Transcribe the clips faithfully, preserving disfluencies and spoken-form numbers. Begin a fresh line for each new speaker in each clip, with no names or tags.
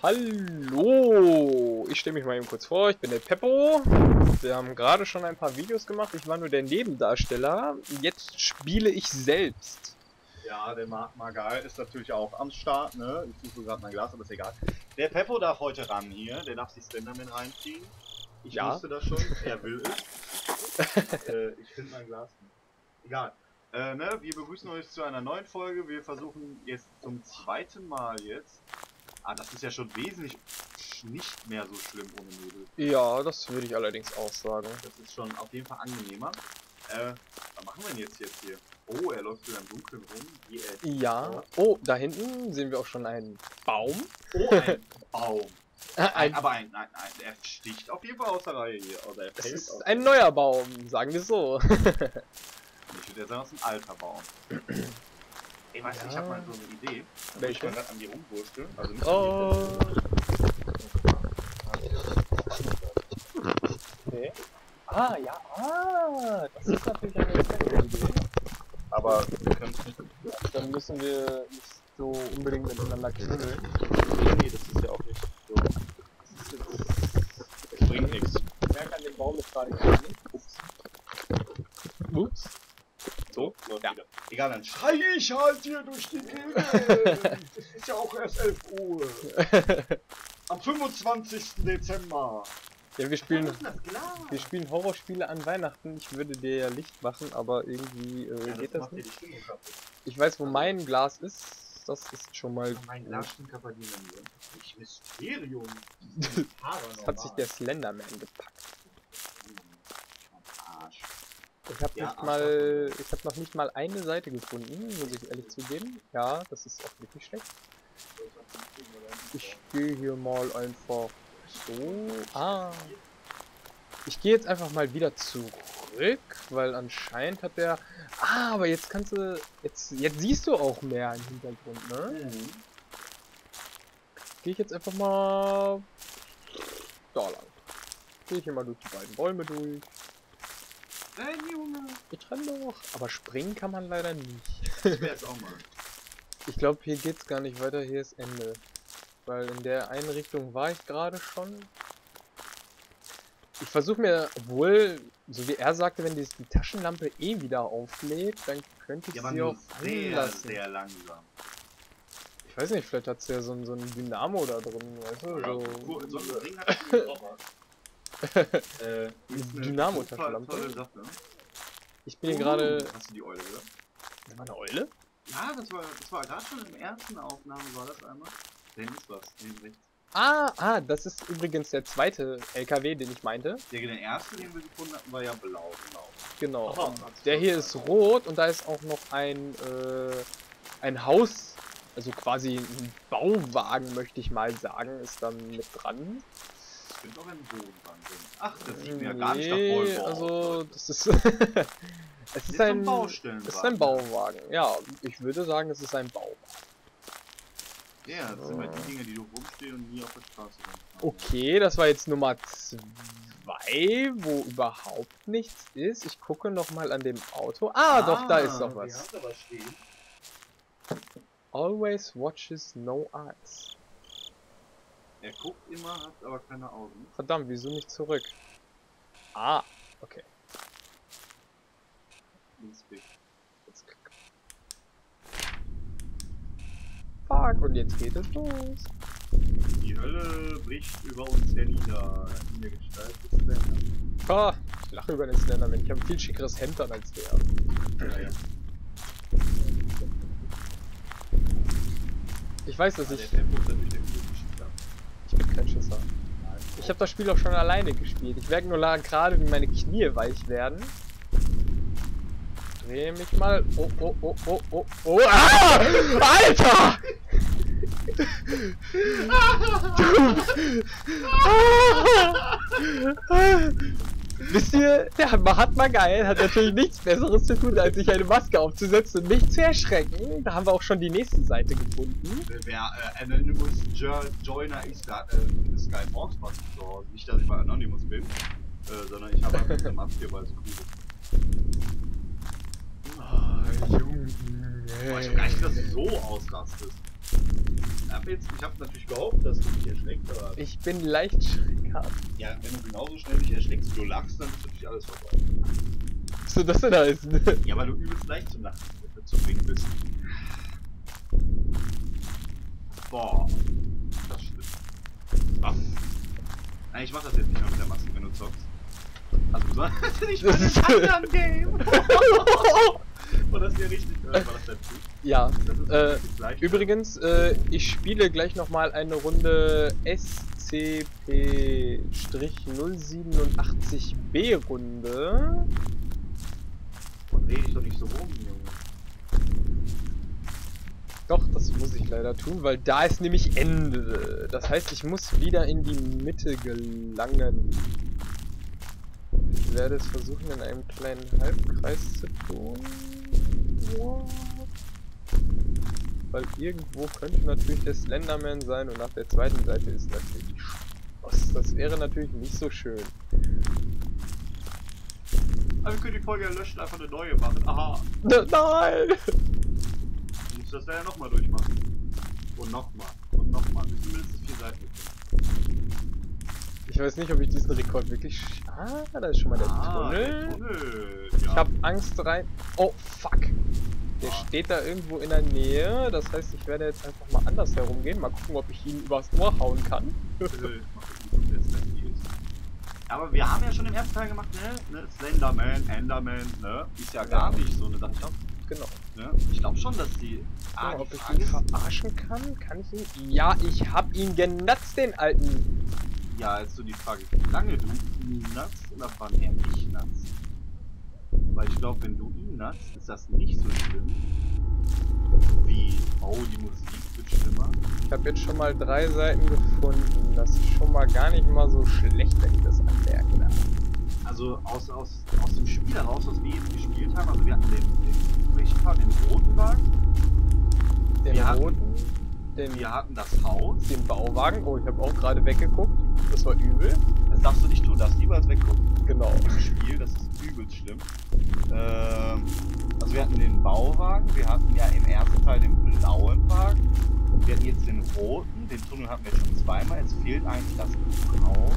Hallo, ich stelle mich mal eben kurz vor, ich bin der Peppo. Wir haben gerade schon ein paar Videos gemacht, ich war nur der Nebendarsteller. Jetzt spiele ich selbst.
Ja, der Marc Magal ist natürlich auch am Start, ne? Ich suche gerade mein Glas, aber ist egal. Der Peppo darf heute ran hier, der darf sich Slenderman reinziehen. Ich
Ja.
wusste das schon, er will es. äh, ich finde mein Glas nicht. Egal. Äh, ne? Wir begrüßen euch zu einer neuen Folge. Wir versuchen jetzt zum zweiten Mal jetzt. Ah, das ist ja schon wesentlich nicht mehr so schlimm ohne Nebel.
Ja, das würde ich allerdings auch sagen.
Das ist schon auf jeden Fall angenehmer. Äh, was machen wir denn jetzt, jetzt hier? Oh, er läuft wieder im Dunkeln rum. Wie er
Ja. Oh, da hinten sehen wir auch schon einen Baum.
Oh, ein Baum.
Ein,
Ein, aber ein, nein, nein, er sticht auf jeden Fall aus der Reihe hier. Oder er
das
fällt
ist
aus
ein
der-
neuer Baum, sagen wir so.
Ich würde ja sagen, das ist ein alter Baum. Ey, weißt du, ich
Ja.
habe mal so eine Idee. Da will ich
Welche?
mal grad an die rumwursteln. Also nicht
Oh.
an
Okay. Ah, ja, ah, das ist natürlich eine sehr gute Idee.
die, aber wir können es nicht.
Dann müssen wir nicht so unbedingt miteinander knuddeln.
Nee, nee, das ist ja auch nicht so. Das, ist jetzt, das bringt nichts.
Ich merke an dem Baum ist gerade gar nicht. Ups. Ups.
So, läuft
Ja.
wieder. Egal, dann schrei ich halt hier durch die Gegend. Es ist ja auch erst elf Uhr. Am fünfundzwanzigsten Dezember.
Ja, wir spielen,
Was ist das Glas?
wir spielen Horrorspiele an Weihnachten. Ich würde dir ja Licht machen, aber irgendwie äh,
Ja,
geht das
macht dir
nicht.
die Stimmung kaputt.
Ich weiß, wo mein Glas ist. Das ist schon mal.
Mein Glas stimmt kaputt in mir. Ich Mysterium.
Das hat sich der Slenderman gepackt.
Arsch.
Ich habe
Ja,
nicht
Arsch,
mal, ich habe noch nicht mal eine Seite gefunden, muss ich ehrlich zugeben. Ja, das ist auch wirklich schlecht. Ich gehe hier mal einfach so. Ah. Ich gehe jetzt einfach mal wieder zurück, weil anscheinend hat der. Ah, aber jetzt kannst du. Jetzt, jetzt siehst du auch mehr im Hintergrund, ne?
Mhm.
Gehe ich jetzt einfach mal da lang. Gehe ich hier mal durch die beiden Bäume durch.
Nein, Junge.
Ich renn doch. Aber springen kann man leider nicht.
Ich wär's auch mal.
Ich glaube, hier geht's gar nicht weiter. Hier ist Ende. Weil in der einen Richtung war ich gerade schon. Ich versuche mir wohl, so wie er sagte, wenn die, die Taschenlampe eh wieder auflädt, dann könnte ich
Ja, aber
sie
nur
auch
sehr,
anlassen.
sehr langsam.
Ich weiß nicht, vielleicht hat sie ja so, ein- so ein Dynamo da drin, weißt du?
Ja,
So,
so ein Ding hat die Robber. äh, ist eine
Dynamo-Taschenlampe.
tolle Sache.
ich bin hier gerade.
Hast du die Eule gehört?
Das war eine Eule?
Ja, das war, das war gerade schon im ersten Aufnahme, war das einmal. Da hinten ist was, hinten rechts.
Ah, ah, das ist übrigens der zweite L K W, den ich meinte.
Der, der erste, den wir gefunden hatten, war ja blau, genau.
Genau.
Aha,
Und der hier ist rot und da ist auch noch ein, äh, ein Haus, also quasi ein Bauwagen, möchte ich mal sagen, ist dann mit dran.
Ich bin doch ein Bodenwand drin. Ach, das sieht mir ja gar nicht nach
Nee,
Volvo aus,
also
Leute.
das ist es
Das
ist
so
ein
Baustellenwagen.
es ist ein Bauwagen. Ja, ich würde sagen, es ist ein Bauwagen.
Ja, das sind halt die Dinge, die du rumstehen und nie auf der Straße rumfahren.
Okay, das war jetzt Nummer zwei, wo überhaupt nichts ist. Ich gucke noch mal an dem Auto. Ah, doch, da ist doch
Wir
was.
haben da was stehen.
Always watches no eyes.
Er guckt immer, hat aber keine Augen.
Verdammt, wieso nicht zurück? Ah, okay.
Linksweg.
Jetzt klick. Fuck, und jetzt geht es los.
Die Hölle bricht über uns hernieder. In der Gestalt des Slender.
Ah, ich lache über den Slenderman. Ich habe ein viel schickeres Hemd an als der.
Ja, ja.
Ich weiß, dass
Der
ich...
Tempo ist natürlich der coolste Schießer.
Ich bin kein Schisser. Ich habe das Spiel auch schon alleine gespielt. Ich merke nur la- gerade, wie meine Knie weich werden. Dreh mich mal. Oh, oh, oh, oh, oh, oh. Ah! Alter! Wisst ihr, der Mahatma Geil hat natürlich nichts Besseres zu tun, als sich eine Maske aufzusetzen und mich zu erschrecken. Da haben wir auch schon die nächste Seite gefunden.
Wer äh, Anonymous jo Joiner ist, da hat äh, Sky Fox was zu Hause. Nicht, dass ich bei Anonymous bin, äh, sondern ich habe einfach eine Maske, weil es cool ist.
Oh, Junge.
Boah, ich hab gar nicht, dass du so ausrastest. hab jetzt, ich hab natürlich gehofft, dass du mich erschreckst, aber...
Ich bin leicht schreckhaft.
Ja, wenn du genauso schnell mich erschreckst, wie du lachst, dann ist natürlich alles vorbei.
Was soll das denn heißen?
Ja, weil du übelst leicht zum Lachen zu bringen bist. Boah, das ist schlimm. Was? Nein, ich mach das jetzt nicht mehr mit der Maske, wenn du zockst. Also du sollst nicht mal in einem anderen Game. War das hier richtig? Oder war das dein Typ?
Ja.
Das ist
Äh,
gleich.
übrigens, äh, ich spiele gleich nochmal eine Runde S C P null siebenundachtzig B Runde.
Und rede ich doch nicht so rum, Junge.
Doch, das muss ich leider tun, weil da ist nämlich Ende. Das heißt, ich muss wieder in die Mitte gelangen. Ich werde es versuchen, in einem kleinen Halbkreis zu tun. What? Weil irgendwo könnte natürlich der Slenderman sein und nach der zweiten Seite ist natürlich Schloss. Das wäre natürlich nicht so schön.
Aber wir können die Folge ja löschen, einfach eine neue machen. Aha.
Nein!
Du musst das ja nochmal durchmachen. Und nochmal. Und nochmal. Bis mindestens vier Seiten.
Ich weiß nicht, ob ich diesen Rekord wirklich... sch- Ah, da ist schon mal der
Ah,
Tunnel.
der Tunnel. Ja.
Ich hab Angst rein... Oh, fuck. Der
Ah.
steht da irgendwo in der Nähe. Das heißt, ich werde jetzt einfach mal anders herumgehen. Mal gucken, ob ich ihn übers Ohr hauen kann.
Mal gucken, ob der jetzt handy ist. Aber wir haben ja schon im ersten Teil gemacht, ne? ne? Slenderman, Enderman, ne? Ist ja gar nicht so eine Sache. Ich glaub,
Genau.
ne? Ich glaube schon, dass die... Ah,
Ja,
die
ob ich
Frage
ihn
ist,
verarschen kann? Kann ich ihn? Ja, ich hab ihn genutzt, den alten.
ja, jetzt so die Frage, wie lange du ihn nutzt oder wann er dich nutzt. Weil ich glaube, wenn du ihn nutzt, ist das nicht so schlimm. Wie, oh, die Musik wird schlimmer.
Ich habe jetzt schon mal drei Seiten gefunden. Das ist schon mal gar nicht mal so schlecht, wenn ich das anmerke. Da.
Also aus, aus, aus dem Spiel heraus, was wir jetzt gespielt haben, also wir hatten den, den, welchen Part, den roten Wagen,
Den
Wir hatten-
roten, den,
wir hatten das Haus.
den Bauwagen. Oh, ich habe auch gerade weggeguckt. Das war übel.
Das darfst du nicht tun, darfst lieber als weggucken.
Genau.
Im Spiel, das ist übelst schlimm. Ähm, also wir hatten den Bauwagen, wir hatten ja im ersten Teil den blauen Wagen, wir hatten jetzt den roten, den Tunnel hatten wir schon zweimal, jetzt fehlt eigentlich das Haus.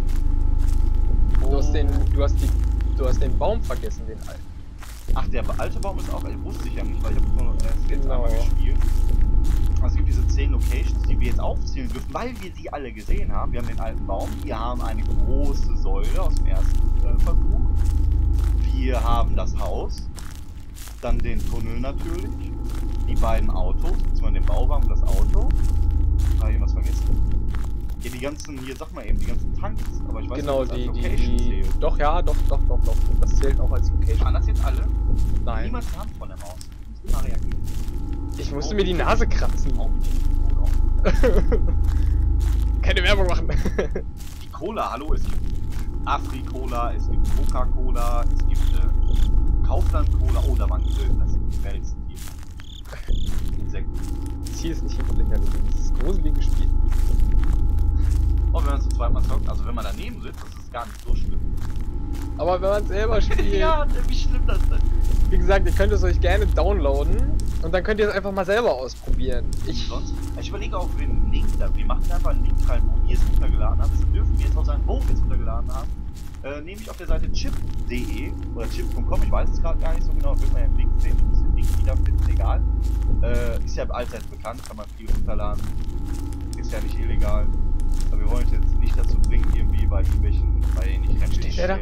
Du hast den, du hast die, du hast den Baum vergessen, den alten.
Ach, der alte Baum ist auch, äh, wusste ich ja nicht, weil ich habe nur äh, jetzt
Genau.
einmal gespielt. Also es gibt diese zehn Locations, die wir jetzt aufzählen dürfen, weil wir sie alle gesehen haben. Wir haben den alten Baum, wir haben eine große Säule aus dem ersten äh, Versuch. Wir haben das Haus, dann den Tunnel natürlich, die beiden Autos, beziehungsweise den Bauwagen und das Auto. Habe ich irgendwas vergessen? Ja, die ganzen, hier sag mal eben, die ganzen Tanks, aber ich weiß
Genau,
nicht, ob das
die,
als
die,
Location
die,
zählt.
doch, ja, doch, doch, doch, doch. Das zählt auch als Location.
Waren das jetzt alle?
Nein.
Niemand Hand von der Maus. Ich muss immer reagieren.
Ich musste mir die Nase kratzen.
Auch nicht. Oder auch.
Keine Werbung machen.
Die Cola, hallo, es gibt Afri-Cola, es gibt Coca-Cola, es gibt äh, Kaufland-Cola. Oh, da waren Grillen, das sind die gefährlichsten Tiere. Insekten.
Das hier ist nicht immer lächerlich. Das ist ein gruseliges Spiel.
Und wenn man zu zweit mal zockt, also wenn man daneben sitzt, das ist gar nicht so schlimm.
Aber wenn man selber spielt,
Ja, wie schlimm das denn?
wie gesagt, ihr könnt es euch gerne downloaden und dann könnt ihr es einfach mal selber ausprobieren. Ich,
Sonst, ich überlege auch, den Link da. Wir machen einfach einen Link rein, wo wir es runtergeladen haben. Das dürfen wir jetzt auch sagen, wo wir es runtergeladen haben. Äh, nämlich auf der Seite chip punkt de oder chip punkt com, ich weiß es gerade gar nicht so genau, wird man ja im Link sehen, ich muss den Link wiederfinden, egal. Äh, ist ja allseits bekannt, kann man viel runterladen. Ist ja nicht illegal. Aber wir wollen es jetzt nicht dazu bringen, irgendwie bei irgendwelchen, bei denen ich renne.
Steht der da?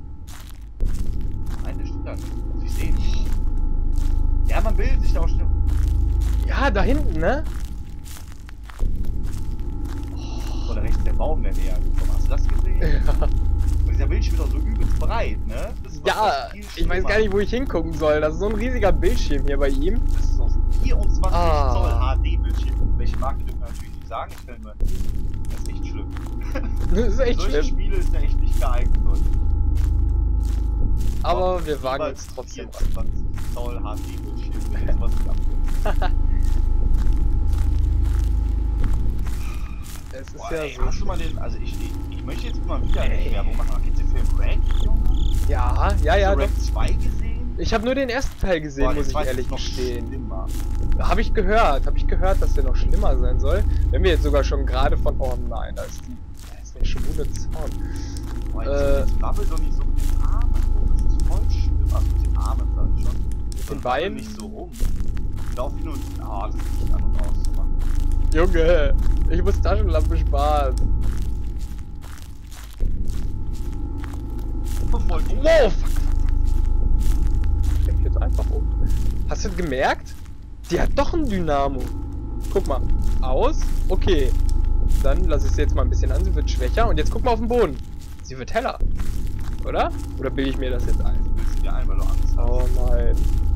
Nein, der steht da nicht. Also ich sehe nicht. Ja, man bildet sich da auch schnell.
ja, da hinten, ne?
Oh, da rechts der Baum, der näher gekommen. Hast du das gesehen?
Ja,
Und dieser Bildschirm ist auch so übelst breit, ne? Das ist was,
ja
was viel
ich weiß gar nicht, wo ich hingucken soll. Das ist so ein riesiger Bildschirm hier bei ihm.
Das ist aus vierundzwanzig
Ah.
Zoll H D-Bildschirm. Welche Marke dürfen wir natürlich nicht sagen. Ich stelle nur erzählen. Das ist echt schlimm.
Das ist echt
Solche
schlimm.
Spiele ist ja echt nicht geeignet, Leute.
Aber wir wagen
Niemals
es trotzdem an.
vierundzwanzig Zoll H D-Bildschirm, wenn jetzt was nicht abgeht.
Es ist
Boah,
ja
ey,
so.
hast du mal den, also ich, ich, ich möchte jetzt mal wieder
Ey.
eine Werbung machen. Kennst du den Film Rank, Junge?
Ja, ja, ja,
Hast du
doch.
Rank zwei gesehen?
Ich habe nur den ersten Teil gesehen,
Boah, der
muss ich
zweite
ehrlich
ist noch
gestehen.
schlimmer.
Habe ich gehört, habe ich gehört, dass der noch schlimmer sein soll. Wenn wir jetzt sogar schon gerade von... Oh nein, da ist die... Da ist der schwule Zaun.
Boah,
Äh,
jetzt, jetzt wabbel doch nicht so mit den Armen rum. Das ist voll schlimm. Also mit den Armen sag ich schon.
Mit den
Und
Beinen?
wabbel nicht so rum. Lauf hin und... Ah, das ist nicht an und aus zu machen.
Junge, ich muss Taschenlampe sparen.
Voll gut.
Wow, fuck. Ich denk jetzt einfach um. Hast du gemerkt? Die hat doch ein Dynamo. Guck mal. Aus. Okay. Dann lasse ich sie jetzt mal ein bisschen an. Sie wird schwächer. Und jetzt guck mal auf den Boden. Sie wird heller. Oder? Oder bilde ich mir das jetzt ein?
Willst du dir ein, weil du Angst hast?
Oh nein.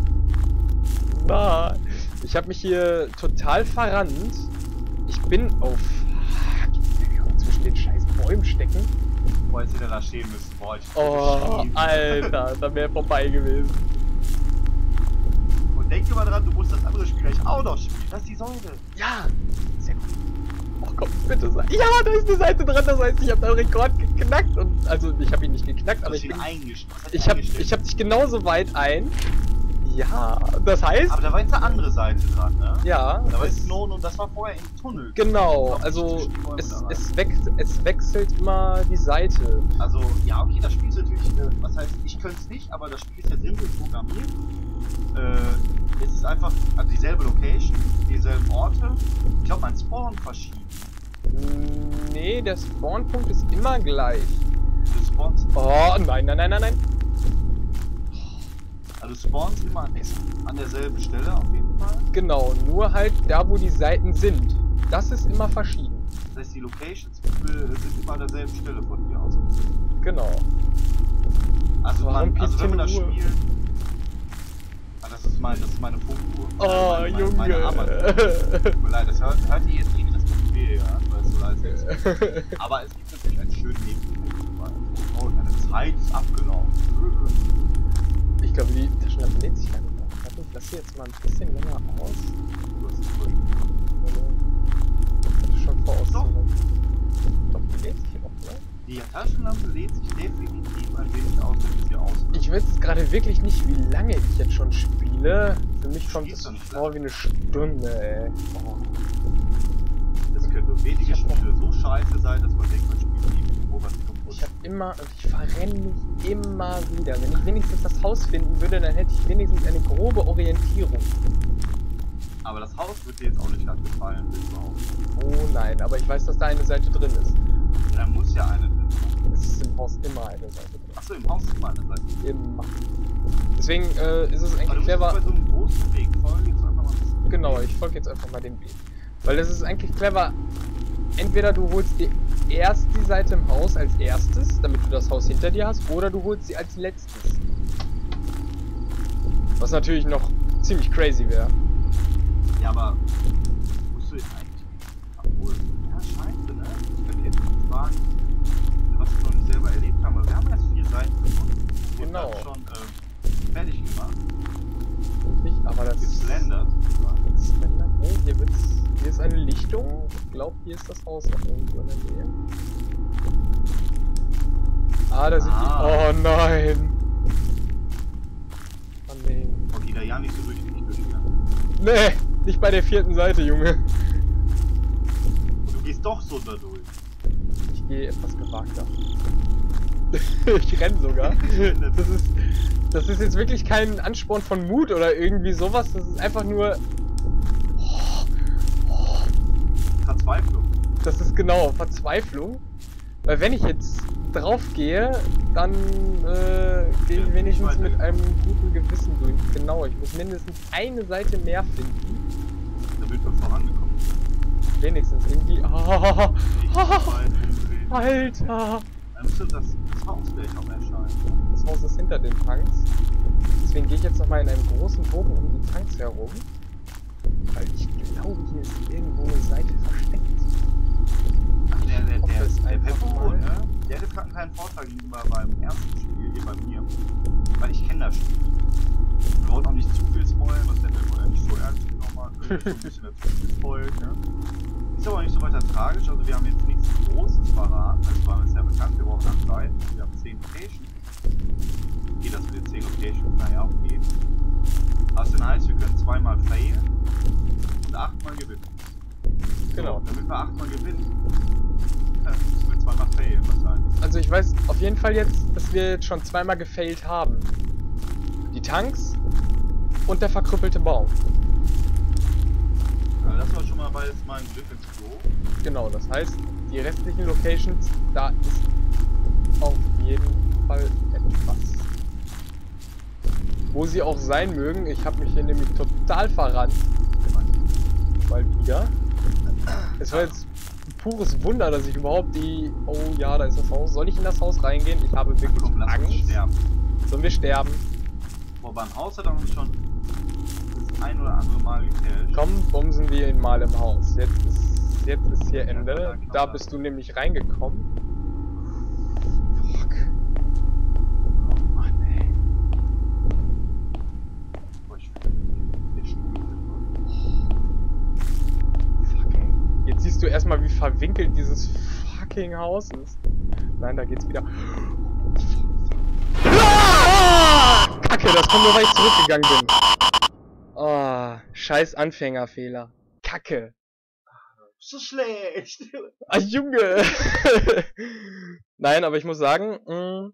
Nein. Ich habe mich hier total verrannt. Ich bin auf... zwischen den scheiß Bäumen stecken.
Boah, jetzt hätte er da stehen müssen. Boah, ich
Oh,
geschrien.
Alter, da wäre vorbei gewesen.
Und denk immer dran, du musst das andere Spiel gleich auch noch spielen. Das ist die Säule.
Ja, sehr gut. Oh komm, bitte sei. Ja, da ist eine Seite dran, das heißt, ich habe den Rekord geknackt. Und, also, ich habe ihn nicht geknackt,
Du
aber
hast
ich
ihn
bin...
eingestellt.
Ich habe ich hab dich genauso weit ein. Ja, das heißt...
Aber da war jetzt eine andere Seite dran, ne?
Ja,
Da war
es,
jetzt Knoten und das war vorher im Tunnel.
genau,
Ich glaub,
also
zwischen die Bäume
es,
da rein.
es, wechselt, es wechselt immer die Seite.
Also, ja, okay, das Spiel ist natürlich, äh, was heißt, ich könnte es nicht, aber das Spiel ist ja simpel programmiert. Äh, es ist einfach, also dieselbe Location, dieselben Orte. Ich glaube, mein Spawn verschieden.
Nee, der Spawnpunkt ist immer gleich.
Du spawnst,
Oh, nein, nein, nein, nein, nein.
also du spawnst immer an, an derselben Stelle auf jeden Fall.
Genau, nur halt da, wo die Seiten sind. Das ist immer verschieden.
Das heißt, die Locations äh, sind immer an derselben Stelle von hier aus.
Genau.
Also,
Warum
man, also wenn man das
Uhr?
Spiel... Ah, das ist, mein, das ist meine Funkuhr.
Oh,
meine, meine,
Junge.
Meine Armbanduhr. Tut mir leid, das hört, hört ihr jetzt nicht, das tut weh, ja, weil es so leise ist. Aber es gibt natürlich einen schönen Nebeneffekt. Oh, meine Zeit ist abgelaufen.
Ich glaube, die Taschenlampe lädt sich langsam. Warte, ich lasse sie jetzt mal ein bisschen länger aus.
Du hast voll-
Ich hatte schon voraus.
Doch.
Doch, die lädt sich auch, ne?
Die Taschenlampe lädt sich definitiv ein wenig aus, wenn sie aus.
Ich weiß jetzt gerade wirklich nicht, wie lange ich jetzt schon spiele. Für mich kommt
Spielst
es
du nicht
vor wie eine Stunde, ey. Oh.
Das können wenige Spiele so scheiße sein, dass man denkt, man spielt nie wo was kommt.
Ich hab immer, und ich verrenne mich immer wieder. Wenn ich wenigstens das Haus finden würde, dann hätte ich wenigstens eine grobe Orientierung.
Aber das Haus wird dir jetzt auch nicht gefallen, willst du auch.
Oh nein, aber ich weiß, dass da eine Seite drin ist.
Ja, da muss ja eine drin sein.
Es ist im Haus immer eine Seite drin.
Achso, im Haus ist mal eine Seite.
Immer. Deswegen äh, ist es
Aber
eigentlich
du musst
clever.
bei so einem großen Weg folgen, jetzt einfach mal ein bisschen.
Genau, ich folge jetzt einfach mal dem Weg. Weil es ist eigentlich clever. Entweder du holst dir erst die Seite im Haus als erstes, damit du das Haus hinter dir hast, oder du holst sie als letztes. Was natürlich noch ziemlich crazy wäre.
Ja, aber musst du jetzt eigentlich. Obwohl, ja, scheiße, ne? Ich könnte jetzt nicht fragen, was wir noch nicht selber erlebt haben, aber wir haben erst vier Seiten gefunden. Und
Genau.
dann schon äh, fertig gemacht.
Nicht, aber das
Geslendert.
Das Slender. Oh, hier wird's. Hier ist eine Lichtung. Ich glaube, hier ist das Haus noch irgendwo in der Nähe. Ah, da sind
Ah.
die. Oh nein! Oh nee.
Oh, geh da ja nicht so durch, wie ich durchgegangen.
Nee, nicht bei der vierten Seite, Junge.
Und du gehst doch so da durch.
Ich gehe etwas gewagter. Ich renn sogar. Das ist, das ist jetzt wirklich kein Ansporn von Mut oder irgendwie sowas. Das ist einfach nur.
Verzweiflung.
Das ist genau Verzweiflung. Weil wenn ich jetzt drauf gehe, dann äh, gehe ich
Ja,
wenigstens
ich weiß
mit
nicht.
einem guten Gewissen durch. Genau, ich muss mindestens eine Seite mehr finden.
Damit wir vorangekommen sind.
Wenigstens irgendwie. Ah,
Nicht
ah,
weit umdrehen.
Alter!
Dann müsste das, das Haus gleich noch erscheinen.
Das Haus ist hinter den Tanks. Deswegen gehe ich jetzt nochmal in einem großen Bogen um die Tanks herum. Weil ich glaube, hier ist irgendwo eine Seite versteckt.
Ach, der, der,
hoffe
der,
es
der
einfach
Peppo,
mal.
ne? Der hat gerade keinen Vorteil gegenüber beim ersten Spiel hier bei mir. Weil ich kenne das Spiel. Wir wollen auch nicht zu viel spoilern, was der Peppo ja nicht so ernst genommen hat. Wir so ein bisschen dazu gespoilt, ne? Ist aber nicht so weiter tragisch, also wir haben jetzt nichts Großes verraten. Das war uns ja bekannt, wir brauchen acht Seiten, wir haben zehn Locations. okay, das mit den zehn Locations, naja, okay. Was denn heißt, wir können zweimal failen und achtmal gewinnen.
Genau.
So, damit wir achtmal gewinnen, ja, müssen wir zweimal failen wahrscheinlich.
Also ich weiß auf jeden Fall jetzt, dass wir jetzt schon zweimal gefailt haben. Die Tanks und der verkrüppelte Baum.
Ja, das war schon mal beides mal ein Griff ins Klo.
Genau, das heißt, die restlichen Locations, da ist auf jeden Fall etwas. Wo sie auch sein mögen, ich habe mich hier nämlich total verrannt. Mal wieder. Es war jetzt ein pures Wunder, dass ich überhaupt die... Oh ja, da ist das Haus. Soll ich in das Haus reingehen? Ich habe wirklich
Komm, lass uns
Angst.
sterben.
Sollen wir sterben?
Boah, beim Haus hat er uns schon das ein oder andere Mal gecasht.
Komm, bumsen wir ihn mal im Haus. Jetzt ist, jetzt ist hier
Ja,
Ende.
klar, klar.
Da bist du nämlich reingekommen. Fuck.
Oh Mann, ey. Boah, ich finde der Stuhl.
Fuck, ey. Jetzt siehst du erstmal, wie verwinkelt dieses fucking Haus ist. Nein, da geht's wieder. Ah! Kacke, das kommt nur, weil ich zurückgegangen bin. Oh, scheiß Anfängerfehler. Kacke.
So schlecht.
Ah, Junge. Nein, aber ich muss sagen, mh,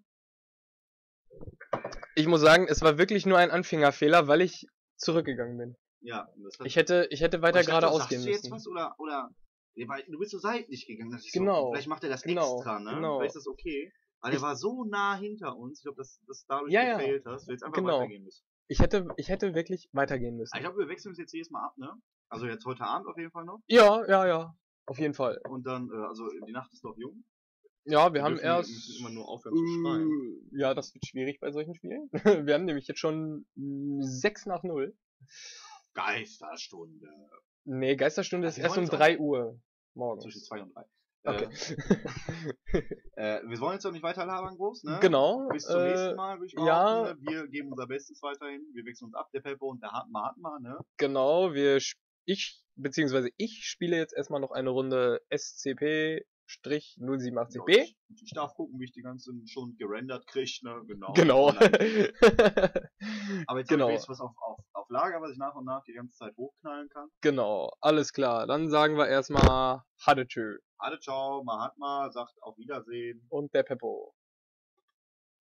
ich muss sagen, es war wirklich nur ein Anfängerfehler, weil ich zurückgegangen bin.
Ja, das hat
Ich hätte, ich hätte weiter geradeaus gehen
Sagst du jetzt
müssen.
was oder, oder, ja, weil du bist so seitlich gegangen. Das ist
Genau,
So, vielleicht macht er das
genau,
extra, ne?
genau.
Vielleicht ist das okay. Weil
Ich-
er war so nah hinter uns. Ich glaube, dass das dadurch
Ja, ja,
gefailt hast. Du jetzt einfach
genau.
weitergehen müssen.
Ich hätte, ich hätte wirklich weitergehen müssen.
Ich glaube, wir wechseln uns jetzt jedes Mal ab, ne? Also jetzt heute Abend auf jeden Fall noch.
Ja, ja, ja. Auf jeden Fall.
Und dann, äh, also die Nacht ist noch jung.
Ja, wir haben
dürfen-
erst.
müssen immer nur aufhören zu schreien.
Äh, ja, das wird schwierig bei solchen Spielen. Wir haben nämlich jetzt schon mh, sechs nach null.
Geisterstunde.
Nee, Geisterstunde ist
Wir
erst um
wollen's auch-
drei Uhr morgens.
Zwischen zwei und drei.
Okay.
Äh, wir wollen jetzt auch nicht weiter labern groß, ne?
Genau.
Bis zum
äh,
nächsten Mal, würde ich
ja.
behaupten, ne? Wir geben unser Bestes weiterhin. Wir wechseln uns ab, der Peppo und der Hartmann Hartmann, ne?
Genau, wir sp- ich beziehungsweise ich spiele jetzt erstmal noch eine Runde S C P null siebenundachtzig B.
Ich, ich darf gucken, wie ich die ganzen schon gerendert kriege, ne? Genau.
Genau.
Aber jetzt
Genau.
habe ich was auf, auf, auf Lager, was ich nach und nach die ganze Zeit hochknallen kann.
Genau, alles klar. Dann sagen wir erstmal Hadetschö
Alle ciao, Mahatma sagt auf Wiedersehen.
und der Peppo.